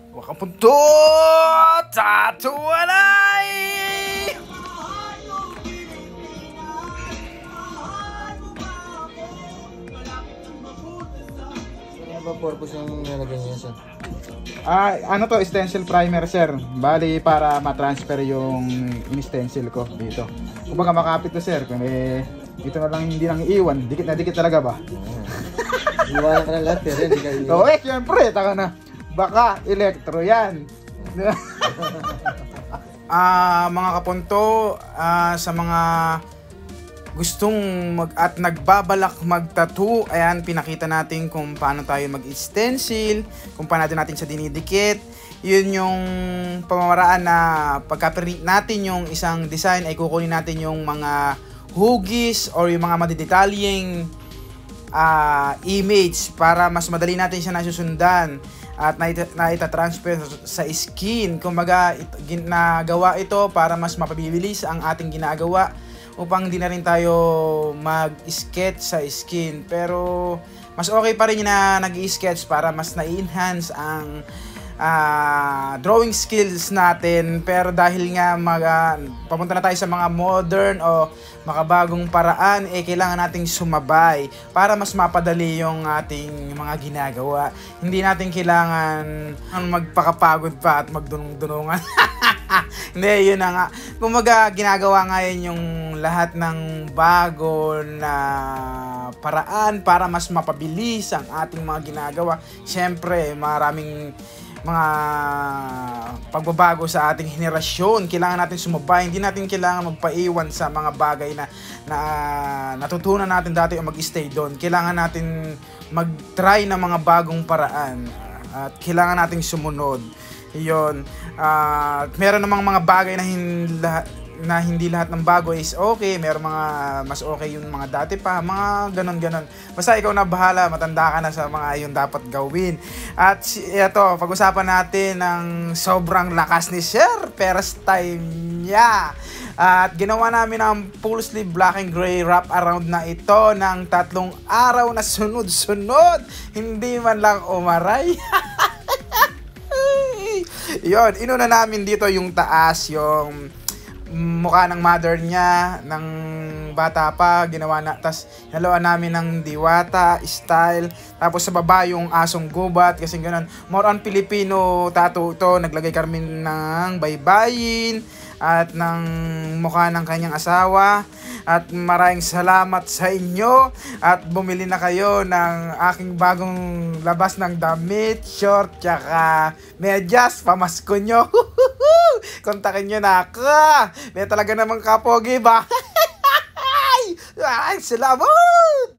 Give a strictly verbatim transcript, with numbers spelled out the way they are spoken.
Wakapunto! Tatuanay! Ano ba purpose yung nalagay niya, sir? Ah, ano to, stencil primer, sir. Bali para ma-transfer yung in-stencil ko dito. Kumbaga makapit to, sir. Kung eh, ito na lang hindi nang iiwan. Dikit na dikit talaga ba? Iwanan ka na lahat, pero hindi ka iiwan. Oo, eh, syempre, taka na. Baka elektro yan. Ah, mga kapunto, ah, sa mga gustong mag at nagbabalak mag-tattoo, ayan, pinakita natin kung paano tayo mag-stencil, kung paano natin sa dinidikit. Yun yung pamamaraan na pagka-print natin yung isang design ay kukunin natin yung mga hugis or yung mga madidetalyeng uh, image para mas madali natin siya nasusundan at naita-transfer sa skin. Kumbaga, it, ginagawa ito para mas mapabibilis ang ating ginagawa upang di na rin tayo mag-sketch sa skin. Pero mas okay pa rin na nag-i-sketch para mas na-enhance ang uh, drawing skills natin. Pero dahil nga mag, uh, papunta na tayo sa mga modern o makabagong paraan, eh kailangan nating sumabay para mas mapadali yung ating mga ginagawa. Hindi natin kailangan magpakapagod pa at magdunong-dunungan. Hindi, yun na nga. Kumaga, ginagawa ngayon yung lahat ng bago na paraan para mas mapabilis ang ating mga ginagawa. Siyempre, maraming mga pagbabago sa ating henerasyon. Kailangan natin sumabay. Hindi natin kailangan magpaiwan sa mga bagay na, na natutunan natin dati o mag-stay doon. Kailangan natin mag-try ng mga bagong paraan. At kailangan nating sumunod. Yun. Uh, meron namang mga bagay na hindi, na hindi lahat ng bago is okay. Meron mga mas okay yung mga dati pa. Mga ganon-ganon. Basta ikaw na bahala. Matanda ka na sa mga yung dapat gawin. At ito, pag-usapan natin ng sobrang lakas ni Sir Perez time niya. At ginawa namin ang full sleeve black and gray wrap around na ito ng tatlong araw na sunod-sunod. Hindi man lang umaray. Yun, inuna namin dito yung taas, yung mukha ng mother niya, ng bata pa, ginawa na, tas hinaluan namin ng diwata style, tapos sa baba yung asong gubat, kasi ganun, more on Filipino tattoo ito, naglagay kami ng baybayin, at ng mukha ng kanyang asawa. At maraming salamat sa inyo at bumili na kayo ng aking bagong labas ng damit, short, tsaka medyas, pamasko nyo. Kontakin nyo na ako. May talaga namang kapogi ba? Ay, salamat!